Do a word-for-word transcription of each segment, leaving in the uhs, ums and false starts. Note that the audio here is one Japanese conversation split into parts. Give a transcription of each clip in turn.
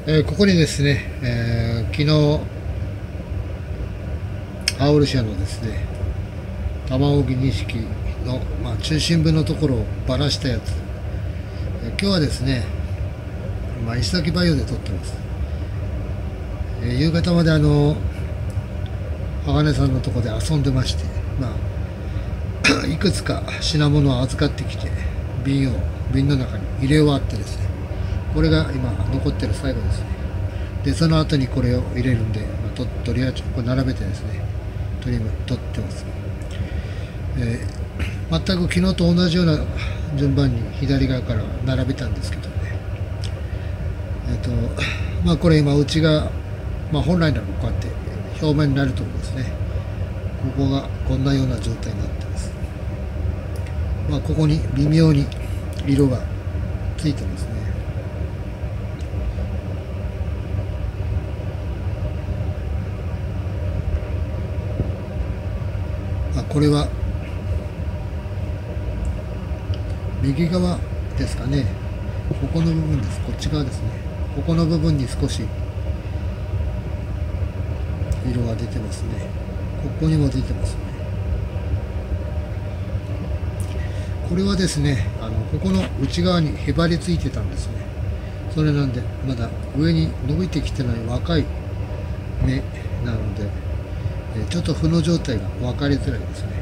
えーここにですね、えー昨日アオル社のですね玉荻錦の、まあ、中心部のところをばらしたやつ、えー今日はですね、まあ、石崎バイオで撮ってます。えー夕方まであの鋼さんのところで遊んでまして、まあ、いくつか品物を預かってきて瓶を瓶の中に入れ終わってですね、これが今残ってる最後ですね。でその後にこれを入れるんで、まあ、ととりあえずこれ並べてですね取り取ってます。えー全く昨日と同じような順番に左側から並べたんですけどね、えっ、とまあこれ今内側、まあ、本来ならこうやって表面になるところですね、ここがこんなような状態になってます。まあここに微妙に色がついてますね。まあこれは右側ですかね。ここの部分です。こっち側ですね。ここの部分に少し色が出てますね。ここにも出てますね。これはですね、あのここの内側にへばりついてたんですね。それなんでまだ上に伸びてきてない若い芽なので、えちょっと負の状態が分かりづらいですね。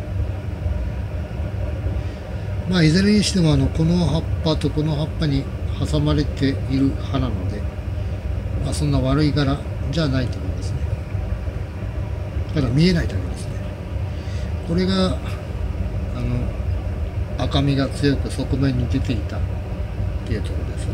まあいずれにしてもあのこの葉っぱとこの葉っぱに挟まれている葉なので、まあ、そんな悪い柄じゃないと思いますね。ただ見えないだけですね。これがあの赤みが強く側面に出ていたっていうところですね。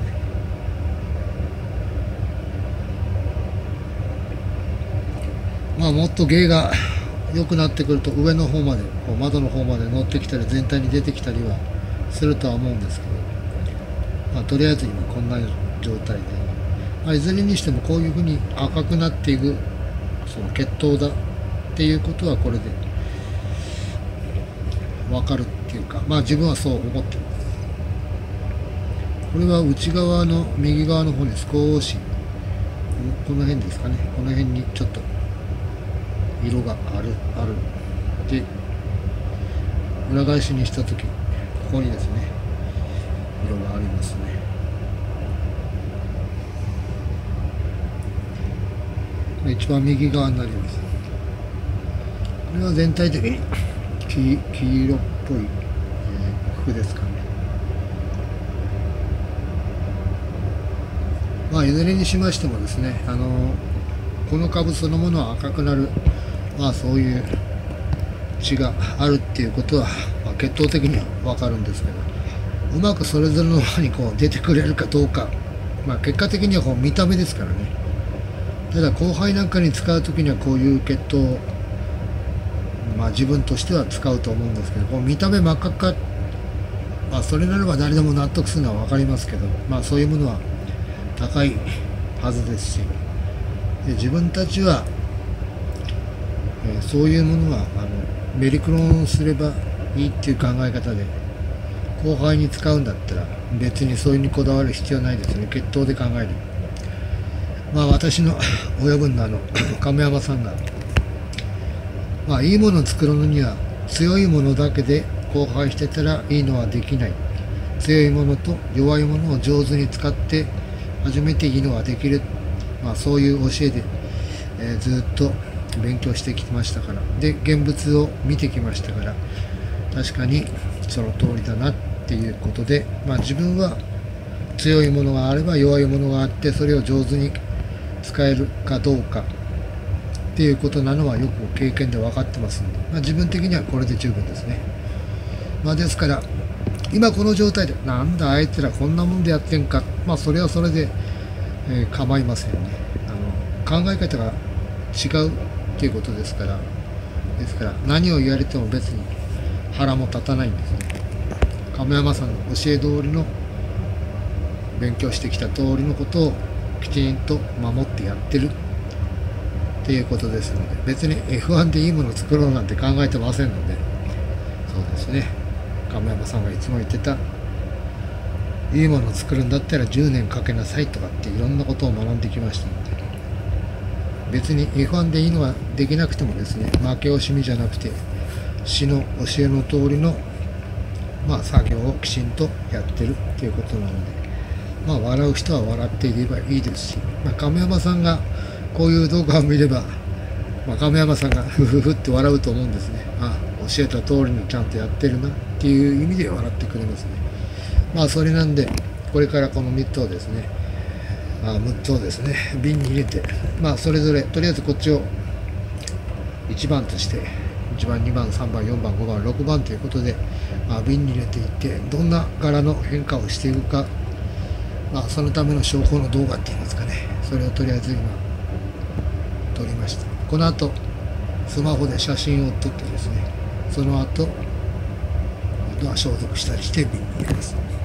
まあもっと芸が良くなってくると上の方までこう窓の方まで乗ってきたり全体に出てきたりはするとは思うんですけど、まあ、とりあえず今こんな状態で、まあ、いずれにしてもこういうふうに赤くなっていくその血統だっていうことはこれで分かるっていうか、まあ自分はそう思ってます。これは内側の右側の方に少しこの辺ですかね、この辺にちょっと色があるあるで、裏返しにした時ここにですね色がありますね。一番右側になります。これは全体的に 黄, 黄色っぽい、えー、服ですかね。まあいずれにしましてもですね、あのこの株そのものは赤くなる、まあそういう血があるっていうことは、まあ、血統的には分かるんですけど、うまくそれぞれの歯にこう出てくれるかどうか、まあ結果的にはこう見た目ですからね。ただ後輩なんかに使う時にはこういう血統を、まあ自分としては使うと思うんですけど、こう見た目真っ赤っか、まあそれならば誰でも納得するのは分かりますけど、まあそういうものは高いはずですし、で自分たちは、えーそういうものはあのメリクロンすればいいっていう考え方で後輩に使うんだったら別にそういうにこだわる必要ないですね。血統で考える。まあ私の親分のあの亀山さんが、まあいいものを作るのには強いものだけで交配してたらいいのはできない。強いものと弱いものを上手に使って初めていいのはできる。まあそういう教えで、えーずっと勉強してきましたから、で現物を見てきましたから、確かにその通りだなっていうことで、まあ自分は強いものがあれば弱いものがあって、それを上手に使えるかどうかっていうことなのはよく経験で分かってますので、まあ、自分的にはこれで十分ですね。まあですから今この状態でなんだあいつらこんなもんでやってんか、まあそれはそれで、えー構いませんよね。あの考え方が違うっていうことですから、ですから何を言われても別に腹も立たないんですね。亀山さんの教え通りの勉強してきた通りのことをきちんと守ってやってるっていうことですので、別に エフワン でいいものを作ろうなんて考えてませんので、そうですね、亀山さんがいつも言ってたいいものを作るんだったらじゅうねんかけなさいとかっていろんなことを学んできましたので、別に エフワン でいいのはできなくてもですね、負け惜しみじゃなくて師の教えの通りのまあ作業をきちんとやってるっていうことなので、まあ笑う人は笑っていればいいですし、まあ、亀山さんがこういう動画を見れば、まあ、亀山さんがフフフって笑うと思うんですね。ああ教えた通りにちゃんとやってるなっていう意味で笑ってくれますね。まあそれなんで、これからこのみっつをですね、あむっつをですね瓶に入れて、まあそれぞれとりあえずこっちをいちばんとしていちばんにばんさんばんよんばんごばんろくばんということで、まあ、瓶に入れていってどんな柄の変化をしていくか、まあ、そのための証拠の動画っていいますかね、それをとりあえず今撮りました。この後スマホで写真を撮ってですね、その後あとは消毒したりして瓶に入れます。